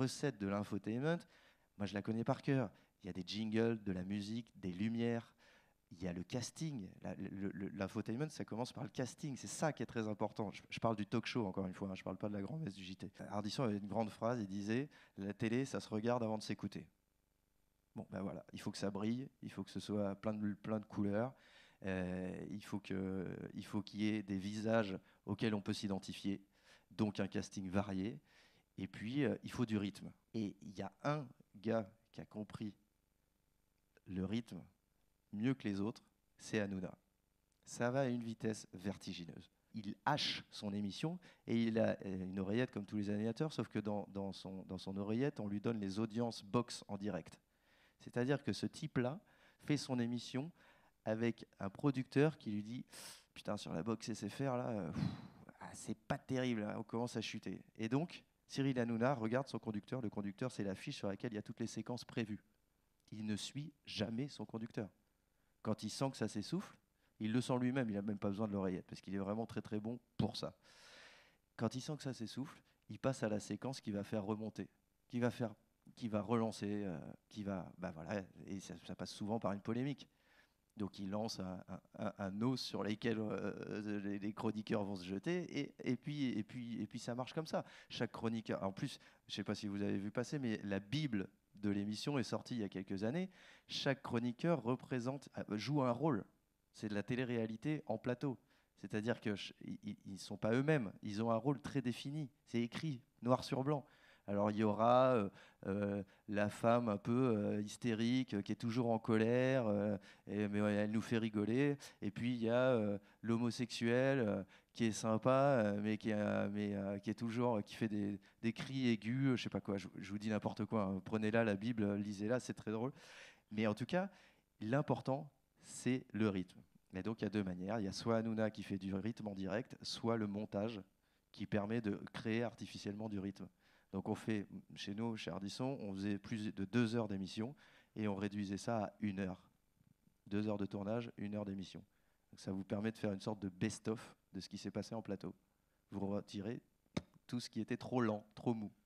recette de l'infotainment, moi je la connais par cœur. Il y a des jingles, de la musique, des lumières. Il y a le casting. L'infotainment, ça commence par le casting. C'est ça qui est très important. Je parle du talk show, encore une fois. Hein, je ne parle pas de la grand-messe du JT. Ardisson avait une grande phrase. Il disait, la télé, ça se regarde avant de s'écouter. Bon, ben voilà. Il faut que ça brille. Il faut que ce soit plein de couleurs. Il faut qu'il y ait des visages auxquels on peut s'identifier. Donc un casting varié. Et puis, il faut du rythme. Et il y a un gars qui a compris le rythme mieux que les autres, c'est Hanouna. Ça va à une vitesse vertigineuse. Il hache son émission et il a une oreillette comme tous les animateurs, sauf que dans son oreillette, on lui donne les audiences box en direct. C'est-à-dire que ce type-là fait son émission avec un producteur qui lui dit « Putain, sur la box SFR, là, c'est pas terrible, hein, on commence à chuter. » Et donc, Cyril Hanouna regarde son conducteur. Le conducteur, c'est la fiche sur laquelle il y a toutes les séquences prévues. Il ne suit jamais son conducteur. Quand il sent que ça s'essouffle, il le sent lui-même, il n'a même pas besoin de l'oreillette, parce qu'il est vraiment très très bon pour ça. Quand il sent que ça s'essouffle, il passe à la séquence qui va faire remonter, qui va relancer, voilà, et ça passe souvent par une polémique. Donc il lance un os sur lequel les chroniqueurs vont se jeter, et puis ça marche comme ça. Chaque chroniqueur, en plus, je ne sais pas si vous avez vu passer, mais la Bible de l'émission est sortie il y a quelques années. Chaque chroniqueur joue un rôle. C'est de la télé-réalité en plateau. C'est-à-dire qu'ils ne sont pas eux-mêmes, ils ont un rôle très défini. C'est écrit, noir sur blanc. Alors il y aura la femme un peu hystérique, qui est toujours en colère, mais elle nous fait rigoler. Et puis il y a l'homosexuel qui est sympa, qui est toujours, qui fait des cris aigus, je sais pas quoi. Je vous dis n'importe quoi. Hein. Prenez-la, la Bible, lisez-la, c'est très drôle. Mais en tout cas, l'important, c'est le rythme. Et donc il y a deux manières. Il y a soit Hanouna qui fait du rythme en direct, soit le montage qui permet de créer artificiellement du rythme. Donc on fait, chez nous, chez Ardisson, on faisait plus de 2 heures d'émission et on réduisait ça à 1 heure. 2 heures de tournage, 1 heure d'émission. Donc ça vous permet de faire une sorte de best-of de ce qui s'est passé en plateau. Vous retirez tout ce qui était trop lent, trop mou.